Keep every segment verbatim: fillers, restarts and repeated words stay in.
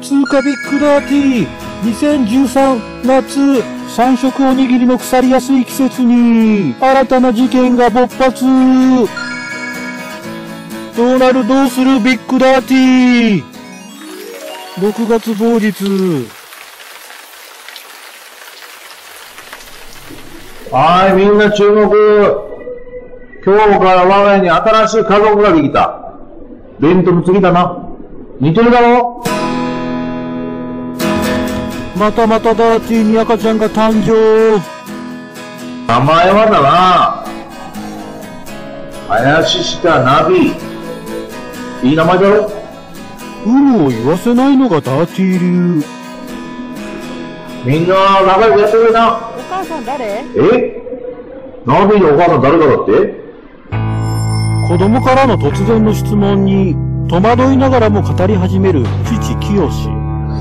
通過ビッグダーティーにせんじゅうさん夏三色おにぎりの腐りやすい季節に新たな事件が勃発。どうなるどうするビッグダーティー。ろくがつ某日。 はい、みんな注目。今日から我が家に新しい家族ができた。レントの次だな。似てるだろ？ またまたダーティーに赤ちゃんが誕生。 名前はだな。林下ナビ。いい名前だろ？ 有無を言わせないのがダーティー流。 みんな仲良くやってくれな。 お母さん誰？ え？ナビのお母さん誰だろって？ 子供からの突然の質問に戸惑いながらも語り始める父清。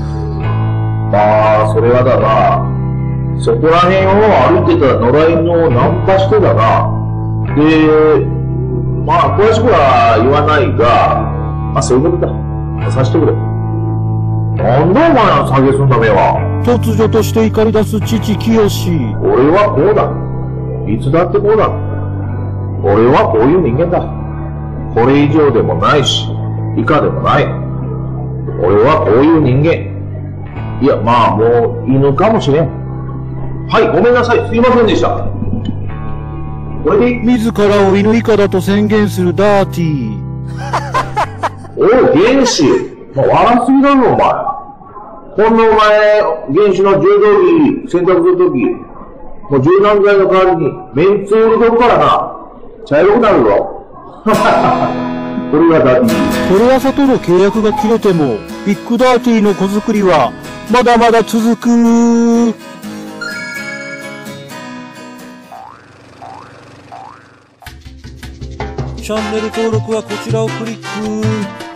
まあ、それはだな。そこら辺を歩いてた野良犬をナンパしてだな。で、まあ、詳しくは言わないが、まあ、そういうことだ。さしてくれ。なんだお前ら下げすんだめは。 突如として怒り出す父清。 俺はこうだ。いつだってこうだ。俺はこういう人間だ。これ以上でもないし、以下でもない。俺はこういう人間。いや、まあ、もう、犬かもしれん。はい、ごめんなさい。すいませんでした。これで自らを犬以下だと宣言するダーティー。 おい、原始。まあ、笑すぎだろ、お前。こんなお前、原始の柔道着、洗濯するとき、もう柔軟剤の代わりに、メンツを入れとくからな。茶色くなるぞ。これがダーティー。 テレ朝との契約が切れても、ビッグダーティーの子作りは、まだまだ続く。チャンネル登録はこちらをクリック。